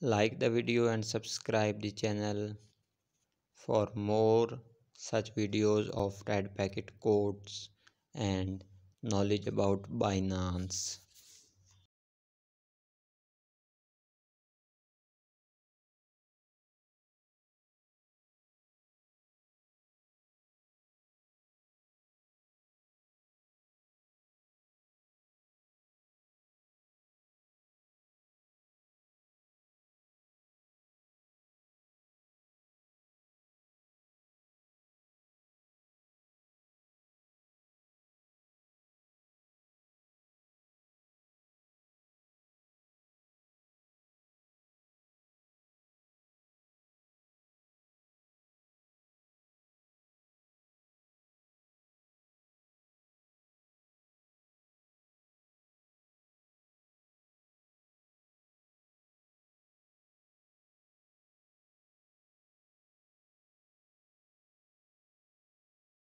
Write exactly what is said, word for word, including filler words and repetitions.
Like the video and subscribe the channel for more such videos of red packet codes and knowledge about Binance.